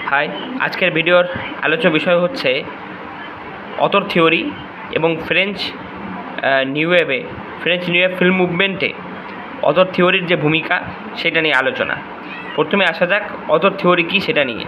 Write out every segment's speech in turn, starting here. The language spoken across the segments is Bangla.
হাই, আজকের ভিডিওর আলোচ্য বিষয় হচ্ছে অথর থিওরি এবং ফ্রেঞ্চ নিউ ওয়েভ ফিল্ম মুভমেন্টে অথর থিওরির যে ভূমিকা সেটা নিয়ে আলোচনা। প্রথমে আসা যাক অথর থিওরি কী সেটা নিয়ে।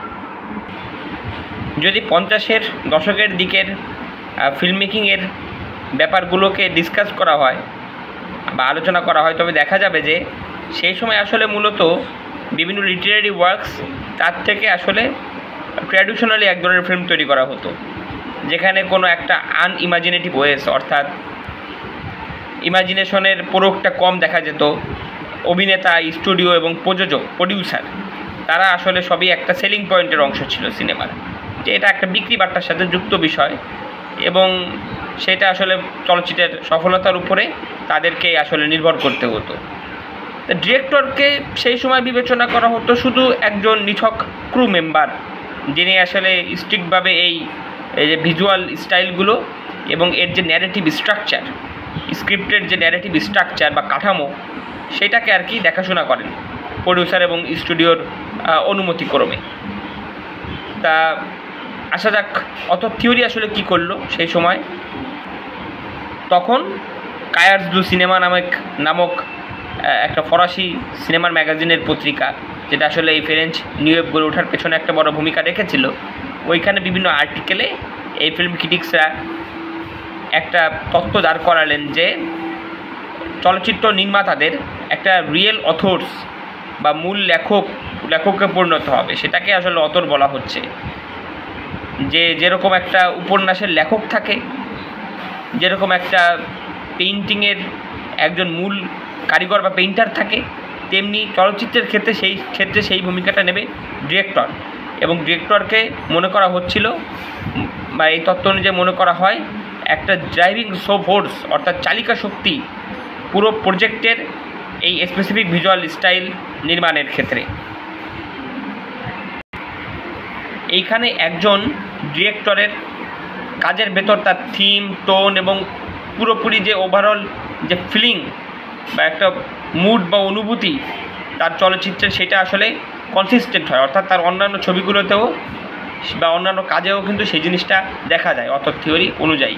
যদি 50-এর দশকের দিকের ফিল্ম মেকিংয়ের ব্যাপারগুলোকে ডিসকাস করা হয় বা আলোচনা করা হয়, তবে দেখা যাবে যে সেই সময় আসলে মূলত বিভিন্ন লিটারারি ওয়ার্কস তার থেকে আসলে ট্র্যাডিশনালি এক ধরনের ফিল্ম তৈরি করা হতো, যেখানে কোনো একটা আনইমাজিনেটিভ ওয়েস, অর্থাৎ ইমাজিনেশনের প্রয়োগটা কম দেখা যেত। অভিনেতা, স্টুডিও এবং প্রযোজক, প্রডিউসার, তারা আসলে সবই একটা সেলিং পয়েন্টের অংশ ছিল সিনেমার, যে এটা একটা বিক্রি বার্তার সাথে যুক্ত বিষয় এবং সেটা আসলে চলচ্চিত্রের সফলতার উপরে তাদেরকে আসলে নির্ভর করতে হতো। ডিরেক্টরকে সেই সময় বিবেচনা করা হতো শুধু একজন নিছক ক্রু মেম্বার, যিনি আসলে স্ট্রিক্টভাবে এই যে ভিজুয়াল স্টাইলগুলো এবং এর যে ন্যারেটিভ স্ট্রাকচার, স্ক্রিপ্টের যে ন্যারেটিভ স্ট্রাকচার বা কাঠামো, সেটাকে আর কি দেখাশোনা করেন প্রডিউসার এবং স্টুডিওর অনুমতিক্রমে। তা আসা যাক অথর থিওরি আসলে কী করলো সেই সময়। তখন কায়ার্স দু সিনেমা নামক একটা ফরাসি সিনেমার ম্যাগাজিনের পত্রিকা, যেটা আসলে এই ফ্রেঞ্চ নিউ ওয়েভ গড়ে ওঠার পেছনে একটা বড় ভূমিকা রেখেছিল, ওইখানে বিভিন্ন আর্টিকেলে এই ফিল্ম ক্রিটিক্সরা একটা তত্ত্ব দাঁড় করালেন যে চলচ্চিত্র নির্মাতাদের একটা রিয়েল অথর্স বা মূল লেখকে পরিণত হবে, সেটাকে আসলে অথর বলা হচ্ছে। যে যেরকম একটা উপন্যাসের লেখক থাকে, যেরকম একটা পেইন্টিংয়ের একজন মূল কারিগর বা পেইন্টার থাকে, তেমনি চলচ্চিত্রের ক্ষেত্রে সেই ভূমিকাটা নেবে ডিরেক্টর। এবং ডিরেক্টরকে মনে করা হচ্ছিল বা এই তত্ত্ব অনুযায়ী মনে করা হয় একটা ড্রাইভিং ফোর্স, অর্থাৎ চালিকা শক্তি পুরো প্রজেক্টের এই স্পেসিফিক ভিজুয়াল স্টাইল নির্মাণের ক্ষেত্রে। এইখানে একজন ডিরেক্টরের কাজের ভেতর তার থিম, টোন এবং পুরোপুরি যে ওভারঅল যে ফিলিং বা একটা মুড বা অনুভূতি তার চলচ্চিত্রের, সেটা আসলে কনসিস্টেন্ট হয়, অর্থাৎ তার অন্যান্য ছবিগুলোতেও বা অন্যান্য কাজেও কিন্তু সেই জিনিসটা দেখা যায় অথর থিওরি অনুযায়ী।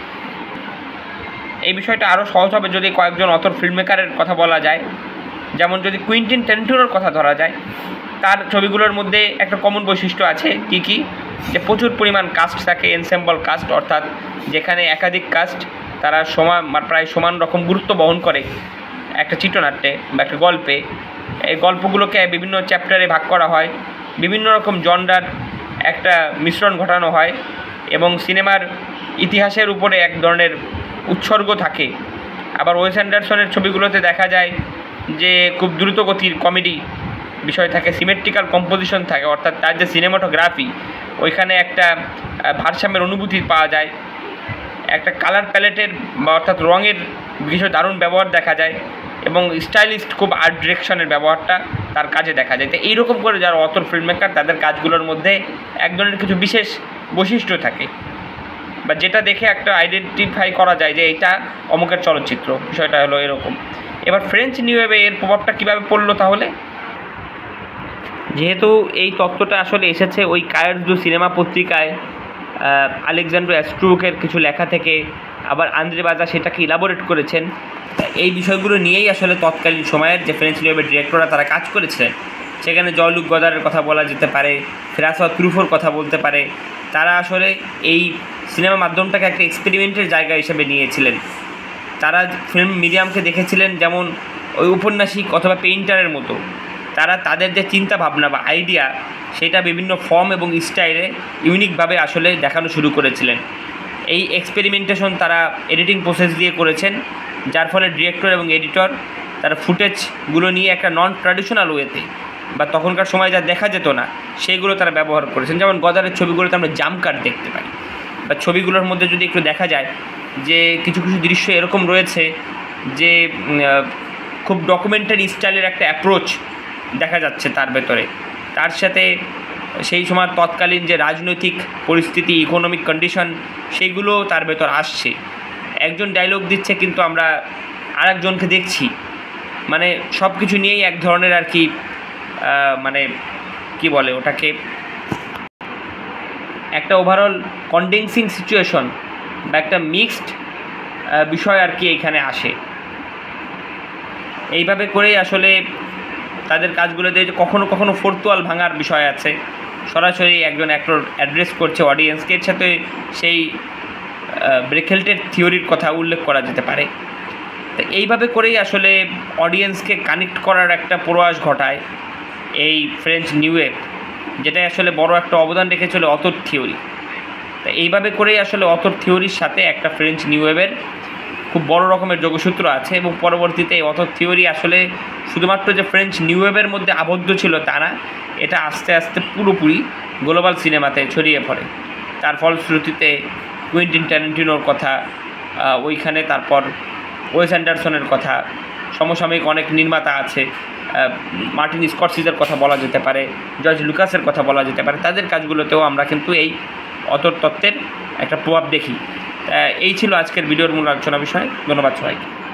এই বিষয়টা আরও সহজ হবে যদি কয়েকজন অথর ফিল্ম মেকারের কথা বলা যায়। যেমন যদি কুইন্টিন ট্যারান্টিনোর কথা ধরা যায়, তার ছবিগুলোর মধ্যে একটা কমন বৈশিষ্ট্য আছে। কী যে প্রচুর পরিমাণ কাস্ট থাকে, এনসেম্বল কাস্ট, অর্থাৎ যেখানে একাধিক কাস্ট তারা প্রায় সমান রকম গুরুত্ব বহন করে একটা চিত্রনাট্যে বা একটা গল্পে। এই গল্পগুলোকে বিভিন্ন চ্যাপ্টারে ভাগ করা হয়, বিভিন্ন রকম জনরার একটা মিশ্রণ ঘটানো হয় এবং সিনেমার ইতিহাসের উপরে এক ধরনের উৎসর্গ থাকে। আবার ওয়েস অ্যান্ডারসনের ছবিগুলোতে দেখা যায় যে খুব দ্রুতগতির কমেডি বিষয় থাকে, সিমেট্রিক্যাল কম্পোজিশন থাকে, অর্থাৎ তার যে সিনেমাটোগ্রাফি, ওইখানে একটা ভারসাম্যের অনুভূতি পাওয়া যায়, একটা কালার প্যালেটের বা অর্থাৎ রঙের কিছু দারুণ ব্যবহার দেখা যায় এবং স্টাইলিস্ট খুব আর্ট ডিরেকশনের ব্যবহারটা তার কাজে দেখা যায়। তো এইরকম করে যারা অথর ফিল্ম মেকার, তাদের কাজগুলোর মধ্যে এক ধরনের কিছু বিশেষ বৈশিষ্ট্য থাকে বা যেটা দেখে একটা আইডেন্টিফাই করা যায় যে এটা অমুকের চলচ্চিত্র। বিষয়টা হলো এরকম। এবার ফ্রেঞ্চ নিউ ওয়েভে এর প্রভাবটা কীভাবে পড়লো তাহলে? যেহেতু এই তত্ত্বটা আসলে এসেছে ওই কায়ার্স দু সিনেমা পত্রিকায় আলেকজান্ডার অ্যাস্ট্রুকের কিছু লেখা থেকে, আবার আন্দ্রে বাজা সেটাকে ইলাবোরেট করেছেন। এই বিষয়গুলো নিয়েই আসলে তৎকালীন সময়ের যে ফ্রেঞ্চ নিউ ওয়েভের ডিরেক্টররা তারা কাজ করেছিলেন। সেখানে জলুক গদারের কথা বলা যেতে পারে, ফ্রাঁসোয়া ট্রুফোর কথা বলতে পারে। তারা আসলে এই সিনেমা মাধ্যমটাকে একটা এক্সপেরিমেন্টের জায়গা হিসেবে নিয়েছিলেন। তারা ফিল্ম মিডিয়ামকে দেখেছিলেন যেমন ওই উপন্যাসিক অথবা পেইন্টারের মতো। তারা তাদের যে চিন্তা ভাবনা বা আইডিয়া, সেটা বিভিন্ন ফর্ম এবং স্টাইলে ইউনিকভাবে আসলে দেখানো শুরু করেছিলেন। এই এক্সপেরিমেন্টেশন তারা এডিটিং প্রসেস দিয়ে করেছেন, যার ফলে ডিরেক্টর এবং এডিটর তারা ফুটেজগুলো নিয়ে একটা নন ট্র্যাডিশনাল ওয়েতে বা তখনকার সময় যা দেখা যেত না সেইগুলো তারা ব্যবহার করেছেন। যেমন গদারের ছবিগুলোতে আমরা জাম্প কাট দেখতে পাই, বা ছবিগুলোর মধ্যে যদি একটু দেখা যায় যে কিছু কিছু দৃশ্য এরকম রয়েছে যে খুব ডকুমেন্টারি স্টাইলের একটা অ্যাপ্রোচ দেখা যাচ্ছে তার ভেতরে। তার সাথে সেই সময় তৎকালীন যে রাজনৈতিক পরিস্থিতি, ইকোনমিক কন্ডিশন, সেইগুলো তার ভেতর আসছে। একজন ডায়লগ দিচ্ছে কিন্তু আমরা আরেকজনকে দেখছি, মানে সব কিছু নিয়েই এক ধরনের আর কি মানে কি বলে ওটাকে একটা ওভারঅল কন্ডেন্সিং সিচুয়েশন বা একটা মিক্সড বিষয় আর কি এইখানে আসে। এইভাবে করেই আসলে তাদের কাজগুলো দিয়ে কখনো কখনো ফোর্থ ওয়াল ভাঙার বিষয় আছে, সরাসরি একজন অ্যাক্টর অ্যাড্রেস করছে অডিয়েন্সকে, এর সাথে সেই ব্রেকেল্টের থিওরির কথা উল্লেখ করা যেতে পারে। তো এইভাবে করেই আসলে অডিয়েন্সকে কানেক্ট করার একটা প্রয়াস ঘটায় এই ফ্রেঞ্চ নিউ ওয়েভ, যেটা আসলে বড় একটা অবদান রেখেছিল অথর থিওরি। তো এইভাবে করেই আসলে অথর থিওরির সাথে একটা ফ্রেঞ্চ নিউ ওয়েভের খুব বড় রকমের যোগসূত্র আছে, এবং পরবর্তীতে এই অথর থিওরি আসলে শুধুমাত্র যে ফ্রেঞ্চ নিউ ওয়েভের মধ্যে আবদ্ধ ছিল তা না, এটা আস্তে আস্তে পুরোপুরি গ্লোবাল সিনেমাতে ছড়িয়ে পড়ে। তার ফলশ্রুতিতে কুইন্টিন ট্যারেন্টিনোর কথা ওইখানে, তারপর ওয়েস অ্যান্ডারসনের কথা, সমসাময়িক অনেক নির্মাতা আছে, মার্টিন স্করসিজের কথা বলা যেতে পারে, জর্জ লুকাসের কথা বলা যেতে পারে, তাদের কাজগুলোতেও আমরা কিন্তু এই অথর তত্ত্বের একটা প্রভাব দেখি। এই ছিল আজকের ভিডিওর মূল আলোচনা বিষয়। ধন্যবাদ সবাইকে।